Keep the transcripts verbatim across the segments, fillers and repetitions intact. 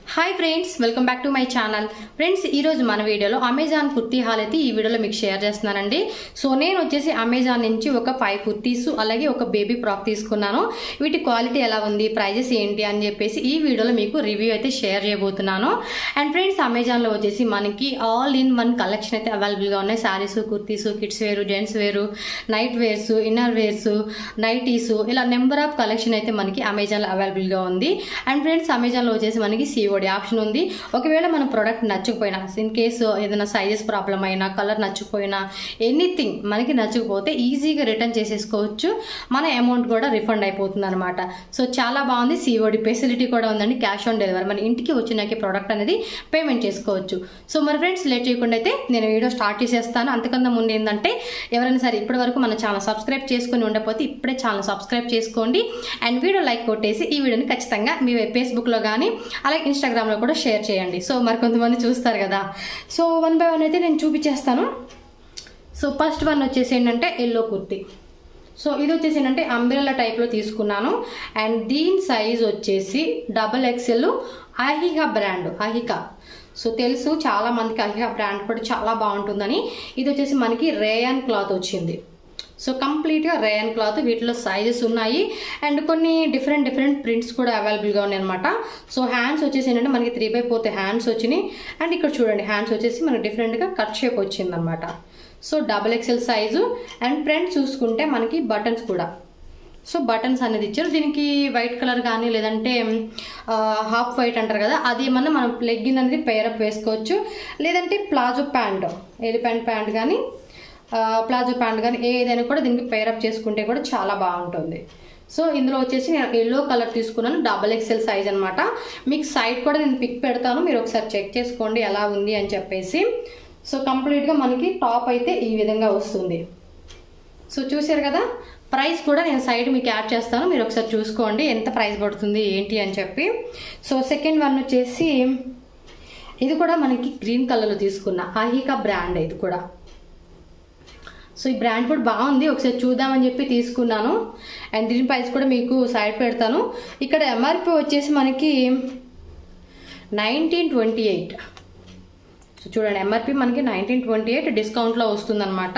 Hi friends, welcome back to my channel. Friends, ఈరోజు మన వీడియోలో అమెజాన్ కుర్తీ హాల్ అయితే ఈ వీడియోలో మీకు షేర్ చేస్తున్నానండి. సో నేను వచ్చేసి అమెజాన్ నుంచి ఒక ఫైవ్ కుర్తీస్ అలాగే ఒక బేబీ ఫ్రాక్ తీసుకున్నాను. వీటి క్వాలిటీ ఎలా ఉంది, ప్రైజెస్ ఏంటి అని చెప్పేసి ఈ వీడియోలో మీకు రివ్యూ అయితే షేర్ చేయబోతున్నాను. అండ్ ఫ్రెండ్స్, అమెజాన్లో వచ్చేసి మనకి ఆల్ ఇన్ వన్ కలెక్షన్ అయితే అవైలబుల్గా ఉన్నాయి. శారీస్, కుర్తీస్, కిడ్స్ వేరు, జెంట్స్ వేరు, night wears, inner wears, nighties, ఇలా నెంబర్ ఆఫ్ కలెక్షన్ అయితే మనకి అమెజాన్లో అవైలబుల్గా ఉంది. అండ్ ఫ్రెండ్స్, అమెజాన్లో వచ్చేసి మనకి సిఓడి ఆప్షన్ ఉంది. ఒకవేళ మన ప్రోడక్ట్ నచ్చకపోయినా, ఇన్ కేసు ఏదైనా సైజెస్ ప్రాబ్లం అయినా, కలర్ నచ్చకపోయినా, ఎనీథింగ్ మనకి నచ్చకపోతే ఈజీగా రిటర్న్ చేసేసుకోవచ్చు. మన అమౌంట్ కూడా రిఫండ్ అయిపోతుంది అనమాట. సో చాలా బాగుంది. సిఓడి ఫెసిలిటీ కూడా ఉందండి. క్యాష్ ఆన్ డెలివరీ, మన ఇంటికి వచ్చినాకే ప్రోడక్ట్ అనేది పేమెంట్ చేసుకోవచ్చు. సో మరి ఫ్రెండ్స్, లేట్ చేయకుండా అయితే నేను వీడియో స్టార్ట్ చేసేస్తాను. అంతకన్నా ముందు ఏంటంటే, ఎవరైనా సరే ఇప్పటి వరకు మన ఛానల్ సబ్స్క్రైబ్ చేసుకుని ఉండకపోతే ఇప్పుడే ఛానల్ సబ్స్క్రైబ్ చేసుకోండి. అండ్ వీడియో లైక్ కొట్టేసి ఈ వీడియోని ఖచ్చితంగా మీ ఫేస్బుక్లో కానీ అలాగే ఇన్స్టాగ్రామ్లో కూడా షేర్ చేయండి. సో మరి కొంతమంది చూస్తారు కదా. సో వన్ బై వన్ అయితే నేను చూపించేస్తాను. సో ఫస్ట్ వన్ వచ్చేసి ఏంటంటే ఎల్లో కుర్తీ. సో ఇది వచ్చేసి ఏంటంటే అంబ్రెల్లా టైప్లో తీసుకున్నాను. అండ్ దీని సైజ్ వచ్చేసి double XL, Ahika brand. Ahika so తెలుసు చాలా మందికి, అహికా బ్రాండ్ కూడా చాలా బాగుంటుందని. ఇది వచ్చేసి మనకి రేయాన్ క్లాత్ వచ్చింది. సో కంప్లీట్గా రేయన్ క్లాత్. వీటిలో సైజెస్ ఉన్నాయి అండ్ కొన్ని డిఫరెంట్ డిఫరెంట్ ప్రింట్స్ కూడా అవైలబుల్గా ఉన్నాయి అనమాట. సో హ్యాండ్స్ వచ్చేసి ఏంటంటే మనకి త్రీ బై ఫోర్త్ హ్యాండ్స్ వచ్చినాయి. అండ్ ఇక్కడ చూడండి, హ్యాండ్స్ వచ్చేసి మనకి డిఫరెంట్గా కట్ షేప్ వచ్చింది అనమాట. So double XL size. And front చూసుకుంటే మనకి బటన్స్ కూడా, సో బటన్స్ అనేది ఇచ్చారు. దీనికి వైట్ కలర్ కానీ లేదంటే హాఫ్ వైట్ అంటారు కదా, అది ఏమన్నా మనం లెగ్గిన్ అనేది పేరప్ వేసుకోవచ్చు. లేదంటే ప్లాజో ప్యాంట్, ఎలిఫెంట్ ప్యాంట్ కానీ ప్లాజో ప్యాంట్ కానీ ఏదైనా కూడా దీనికి పేరప్ చేసుకుంటే కూడా చాలా బాగుంటుంది. సో ఇందులో వచ్చేసి నేను ఎల్లో కలర్ తీసుకున్నాను. డబల్ ఎక్స్ఎల్ సైజ్ అనమాట. మీకు సైడ్ కూడా నేను పిక్ పెడతాను, మీరు ఒకసారి చెక్ చేసుకోండి ఎలా ఉంది అని చెప్పేసి. సో కంప్లీట్గా మనకి టాప్ అయితే ఈ విధంగా వస్తుంది. సో చూసారు కదా. ప్రైస్ కూడా నేను సైడ్ మీకు యాడ్ చేస్తాను, మీరు ఒకసారి చూసుకోండి ఎంత ప్రైస్ పడుతుంది ఏంటి అని చెప్పి. సో సెకండ్ వన్ వచ్చేసి ఇది కూడా మనకి గ్రీన్ కలర్లో తీసుకున్న అహికా బ్రాండ్. ఇది కూడా సో ఈ బ్రాండ్ కూడా బాగుంది, ఒకసారి చూద్దామని చెప్పి తీసుకున్నాను. అండ్ దీని ప్రైస్ కూడా మీకు సైడ్ పెడతాను. ఇక్కడ ఎంఆర్పి వచ్చేసి మనకి నైన్టీన్ ట్వంటీ ఎయిట్. సో చూడండి, ఎంఆర్పి మనకి నైన్టీన్ ట్వంటీ ఎయిట్ డిస్కౌంట్లో వస్తుందన్నమాట.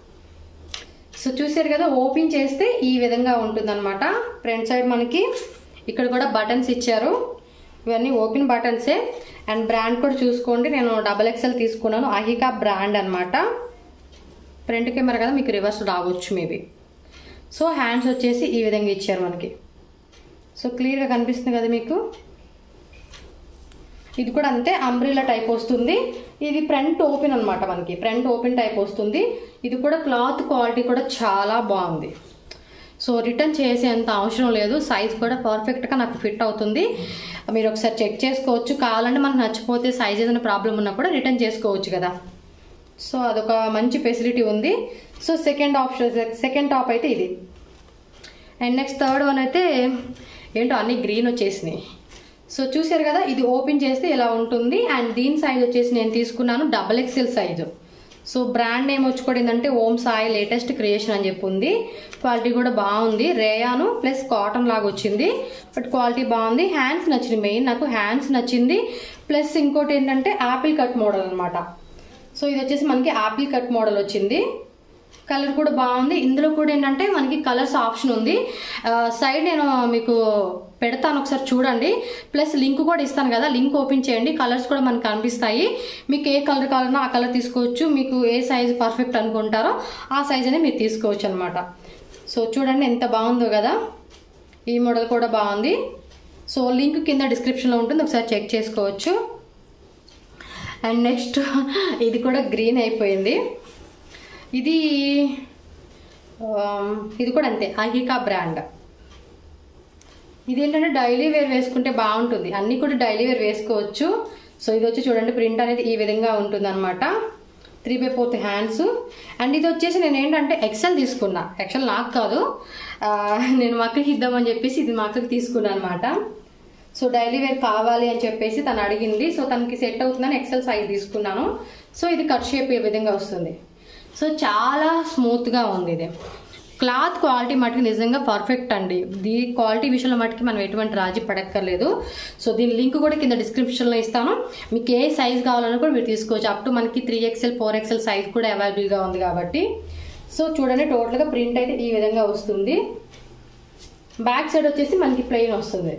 సో చూసారు కదా, ఓపెన్ చేస్తే ఈ విధంగా ఉంటుందన్నమాట. ఫ్రంట్ సైడ్ మనకి ఇక్కడ కూడా బటన్స్ ఇచ్చారు. ఇవన్నీ ఓపెన్ బటన్సే. అండ్ బ్రాండ్ కూడా చూసుకోండి, నేను డబల్ ఎక్స్ఎల్ తీసుకున్నాను. అహికా బ్రాండ్ అనమాట. ఫ్రంట్ కెమెరా కదా, మీకు రివర్స్ రావచ్చు మేబీ. సో హ్యాండ్స్ వచ్చేసి ఈ విధంగా ఇచ్చారు మనకి. సో క్లియర్గా కనిపిస్తుంది కదా మీకు. ఇది కూడా అంతే, అంబ్రెల్లా టైప్ వస్తుంది. ఇది ఫ్రంట్ ఓపెన్ అనమాట, మనకి ఫ్రంట్ ఓపెన్ టైప్ వస్తుంది. ఇది కూడా క్లాత్ క్వాలిటీ కూడా చాలా బాగుంది. సో రిటర్న్ చేసేంత అవసరం లేదు, సైజ్ కూడా పర్ఫెక్ట్గా నాకు ఫిట్ అవుతుంది. మీరు ఒకసారి చెక్ చేసుకోవచ్చు. కావాలంటే మనకు నచ్చిపోతే సైజ్ ఏదైనా ప్రాబ్లం ఉన్నా కూడా రిటర్న్ చేసుకోవచ్చు కదా. సో అదొక మంచి ఫెసిలిటీ ఉంది. So second option, second top అయితే ఇది. అండ్ నెక్స్ట్ థర్డ్ వన్ అయితే ఏంటో అన్ని గ్రీన్ వచ్చేసినాయి. సో చూసారు కదా, ఇది ఓపెన్ చేస్తే ఇలా ఉంటుంది. అండ్ దీని సైజ్ వచ్చేసి నేను తీసుకున్నాను double XL size. So brand name వచ్చుకోడిందంటే ఓం సాయి లేటెస్ట్ క్రియేషన్ అని చెప్పి ఉంది. క్వాలిటీ కూడా బాగుంది. రేయాను ప్లస్ కాటన్ లాగా వచ్చింది, బట్ క్వాలిటీ బాగుంది. హ్యాండ్స్ నచ్చింది, మెయిన్ నాకు హ్యాండ్స్ నచ్చింది. ప్లస్ ఇంకోటి ఏంటంటే యాపిల్ కట్ మోడల్ అనమాట. సో ఇది వచ్చేసి మనకి యాపిల్ కట్ మోడల్ వచ్చింది. కలర్ కూడా బాగుంది. ఇందులో కూడా ఏంటంటే మనకి కలర్స్ ఆప్షన్ ఉంది. సైడ్ నేను మీకు పెడతాను, ఒకసారి చూడండి. ప్లస్ లింక్ కూడా ఇస్తాను కదా, లింక్ ఓపెన్ చేయండి. కలర్స్ కూడా మనకు కనిపిస్తాయి. మీకు ఏ కలర్ కావాలన్నా ఆ కలర్ తీసుకోవచ్చు. మీకు ఏ సైజ్ పర్ఫెక్ట్ అనుకుంటారో ఆ సైజ్ అనేది మీరు తీసుకోవచ్చు అనమాట. సో చూడండి ఎంత బాగుందో కదా. ఈ మోడల్ కూడా బాగుంది. సో లింక్ కింద డిస్క్రిప్షన్లో ఉంటుంది, ఒకసారి చెక్ చేసుకోవచ్చు. అండ్ నెక్స్ట్ ఇది కూడా గ్రీన్ అయిపోయింది. ఇది ఇది కూడా అంతే, అహికా బ్రాండ్. ఇది ఏంటంటే డైలీ వేర్ వేసుకుంటే బాగుంటుంది. అన్నీ కూడా డైలీ వేర్ వేసుకోవచ్చు. సో ఇది వచ్చి చూడండి, ప్రింట్ అనేది ఈ విధంగా ఉంటుంది అనమాట. Three by fourth hands. And ఇది వచ్చేసి నేను ఏంటంటే ఎక్సెల్ తీసుకున్నా. ఎక్సెల్ నాకు కాదు, నేను మా అక్కకి ఇద్దామని చెప్పేసి ఇది మా అక్కకి తీసుకున్నాను అనమాట. సో డైలీ వేర్ కావాలి అని చెప్పేసి తను అడిగింది. సో తనకి సెట్ అవుతుందని ఎక్సెల్ సైజ్ తీసుకున్నాను. సో ఇది కట్ షేప్ ఈ విధంగా వస్తుంది. సో చాలా స్మూత్గా ఉంది ఇది. క్లాత్ క్వాలిటీ మటుకు నిజంగా పర్ఫెక్ట్ అండి. దీ క్వాలిటీ విషయంలో మటుకి మనం ఎటువంటి రాజీ పడక్కర్లేదు. సో దీని లింక్ కూడా కింద డిస్క్రిప్షన్లో ఇస్తాను. మీకు ఏ సైజ్ కావాలన్నా కూడా మీరు తీసుకోవచ్చు. అప్ టు మనకి three XL four XL size కూడా అవైలబుల్గా ఉంది కాబట్టి. సో చూడండి, టోటల్గా ప్రింట్ అయితే ఈ విధంగా వస్తుంది. బ్యాక్ సైడ్ వచ్చేసి మనకి ప్లెయిన్ వస్తుంది.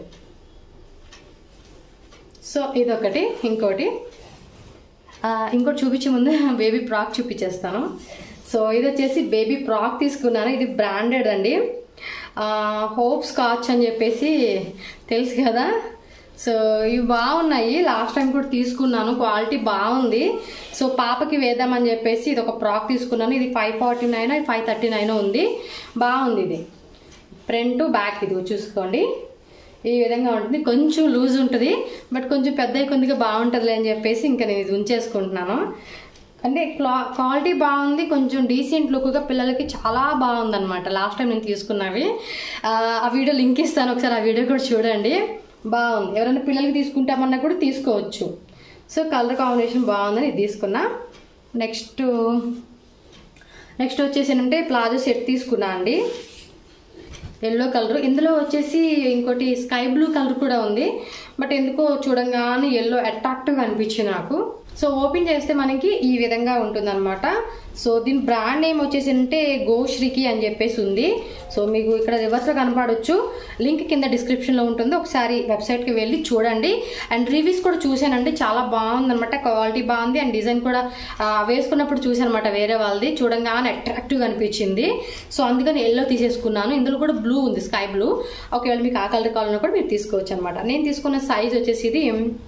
సో ఇదొకటి. ఇంకోటి ఇంకోటి చూపించే ముందు బేబీ ఫ్రాక్ చూపించేస్తాను. సో ఇది వచ్చేసి బేబీ ఫ్రాక్ తీసుకున్నాను. ఇది బ్రాండెడ్ అండి, హోప్ స్కాచ్ అని చెప్పేసి తెలుసు కదా. సో ఇవి బాగున్నాయి, లాస్ట్ టైం కూడా తీసుకున్నాను, క్వాలిటీ బాగుంది. సో పాపకి వేద్దామని చెప్పేసి ఇది ఒక ఫ్రాక్ తీసుకున్నాను. ఇది five forty nine five thirty nine ఉంది. బాగుంది. ఇది ఫ్రంట్ బ్యాక్ ఇది చూసుకోండి, ఈ విధంగా ఉంటుంది. కొంచెం లూజ్ ఉంటుంది, బట్ కొంచెం పెద్ద కొద్దిగా బాగుంటుందిలే అని చెప్పేసి ఇంకా నేను ఇది ఉంచేసుకుంటున్నాను. అంటే క్లా క్వాలిటీ బాగుంది, కొంచెం డీసెంట్ లుక్గా పిల్లలకి చాలా బాగుందన్నమాట. లాస్ట్ టైం నేను తీసుకున్నవి ఆ వీడియో లింక్ ఇస్తాను, ఒకసారి ఆ వీడియో కూడా చూడండి. బాగుంది, ఎవరైనా పిల్లలకి తీసుకుంటామన్నా కూడా తీసుకోవచ్చు. సో కలర్ కాంబినేషన్ బాగుందని ఇది తీసుకున్నా. నెక్స్ట్ నెక్స్ట్ వచ్చేసి ఏంటంటే ప్లాజో సెట్ తీసుకున్నా అండి, ఎల్లో కలర్. ఇందులో వచ్చేసి ఇంకోటి స్కై బ్లూ కలర్ కూడా ఉంది, బట్ ఎందుకో చూడంగానే ఎల్లో అట్రాక్టివ్గా అనిపించింది నాకు. సో ఓపెన్ చేస్తే మనకి ఈ విధంగా ఉంటుంది అనమాట. సో దీని బ్రాండ్ నేమ్ వచ్చేసి అంటే గోశ్రీకి అని చెప్పేసి ఉంది. సో మీకు ఇక్కడ రివర్స్లో కనపడవచ్చు, లింక్ కింద డిస్క్రిప్షన్లో ఉంటుంది, ఒకసారి వెబ్సైట్కి వెళ్ళి చూడండి. అండ్ రివ్యూస్ కూడా చూశానండి, చాలా బాగుంది అనమాట, క్వాలిటీ బాగుంది. అండ్ డిజైన్ కూడా వేసుకున్నప్పుడు చూసాను అనమాట వేరే వాళ్ళది, చూడంగానే అట్రాక్టివ్గా అనిపించింది. సో అందుకని ఎల్లో తీసేసుకున్నాను. ఇందులో కూడా బ్లూ ఉంది, స్కై బ్లూ. ఒకవేళ మీకు ఆ కలర్ కావాలన్నా కూడా మీరు తీసుకోవచ్చు అనమాట. నేను తీసుకున్న సైజ్ వచ్చేసి ఇది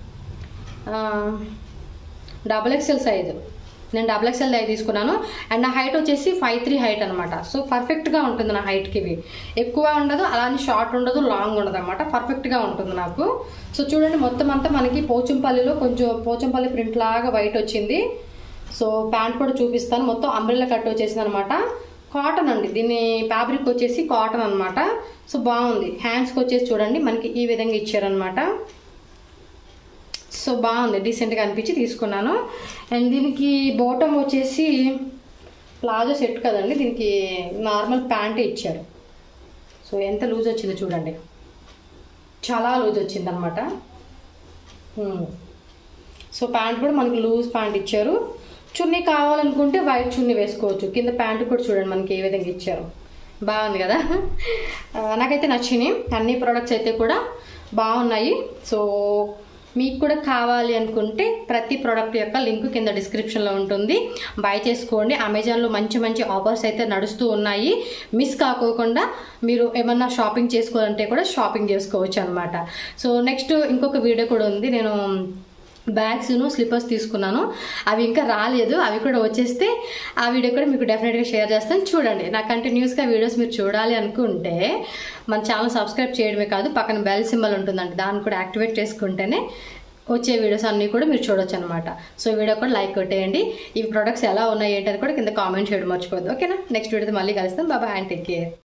డబల్ ఎక్స్ఎల్ సైజు. నేను డబల్ ఎక్స్ఎల్ దయ తీసుకున్నాను. అండ్ నా హైట్ వచ్చేసి ఫైవ్ త్రీ హైట్ అనమాట. సో పర్ఫెక్ట్గా ఉంటుంది నా హైట్కి. ఇవి ఎక్కువ ఉండదు, అలానే షార్ట్ ఉండదు, లాంగ్ ఉండదు అనమాట, పర్ఫెక్ట్గా ఉంటుంది నాకు. సో చూడండి, మొత్తం అంతా మనకి పోచంపల్లిలో కొంచెం పోచంపల్లి ప్రింట్ లాగా వైట్ వచ్చింది. సో ప్యాంట్ కూడా చూపిస్తాను. మొత్తం అంబ్రెల్లా కట్ వచ్చేసింది అనమాట. కాటన్ అండి, దీని ఫ్యాబ్రిక్ వచ్చేసి కాటన్ అనమాట. సో బాగుంది. హ్యాండ్స్కి వచ్చేసి చూడండి మనకి ఈ విధంగా ఇచ్చారనమాట. సో బాగుంది, డీసెంట్గా అనిపించి తీసుకున్నాను. అండ్ దీనికి బాటమ్ వచ్చేసి ప్లాజో సెట్ కదండి, దీనికి నార్మల్ ప్యాంటే ఇచ్చారు. సో ఎంత లూజ్ వచ్చిందో చూడండి, చాలా లూజ్ వచ్చింది అనమాట. సో ప్యాంట్ కూడా మనకి లూజ్ ప్యాంట్ ఇచ్చారు. చున్నీ కావాలనుకుంటే వైట్ చున్నీ వేసుకోవచ్చు. కింద ప్యాంట్ కూడా చూడండి మనకి ఏ విధంగా ఇచ్చారు. బాగుంది కదా, నాకైతే నచ్చినాయి. అన్ని ప్రోడక్ట్స్ అయితే కూడా బాగున్నాయి. సో మీకు కూడా కావాలి అనుకుంటే ప్రతి ప్రోడక్ట్ యొక్క లింక్ కింద డిస్క్రిప్షన్లో ఉంటుంది, బై చేసుకోండి. అమెజాన్లో మంచి మంచి ఆఫర్స్ అయితే నడుస్తూ ఉన్నాయి. మిస్ కాకోకుండా మీరు ఏమన్నా షాపింగ్ చేసుకోవాలంటే కూడా షాపింగ్ చేసుకోవచ్చు అనమాట. సో నెక్స్ట్ ఇంకొక వీడియో కూడా ఉంది, నేను బ్యాగ్స్ను స్లిప్పర్స్ తీసుకున్నాను, అవి ఇంకా రాలేదు, అవి కూడా వచ్చేస్తే ఆ వీడియో కూడా మీకు డెఫినెట్గా షేర్ చేస్తాను. చూడండి, నా కంటిన్యూస్గా వీడియోస్ మీరు చూడాలి అనుకుంటే మన ఛానల్ సబ్స్క్రైబ్ చేయడమే కాదు, పక్కన బెల్ సింబల్ ఉంటుందండి, దాన్ని కూడా యాక్టివేట్ చేసుకుంటేనే వచ్చే వీడియోస్ అన్నీ కూడా మీరు చూడొచ్చు అనమాట. సో వీడియో కూడా లైక్ కొట్టేయండి. ఈ ప్రొడక్ట్స్ ఎలా ఉన్నాయి ఏంటని కూడా కింద కామెంట్ చేయడం మర్చిపోద్దు. ఓకేనా, నెక్స్ట్ వీడియోతో మళ్ళీ కలుస్తాం. Bye and take care.